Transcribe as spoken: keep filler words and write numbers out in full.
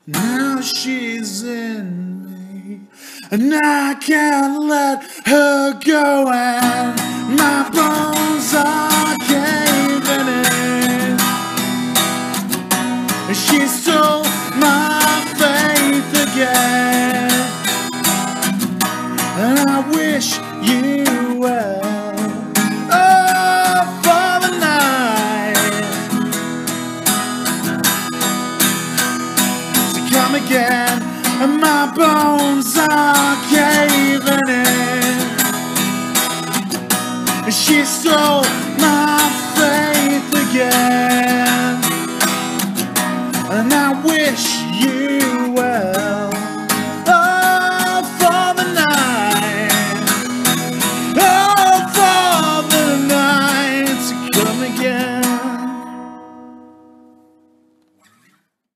Now she's in me, and I can't let her go, and my bones are caving in. She stole my faith again, and I wish you well. Oh, for the night, so come again, and my bones are caving in. She stole my faith again, and I wish you well.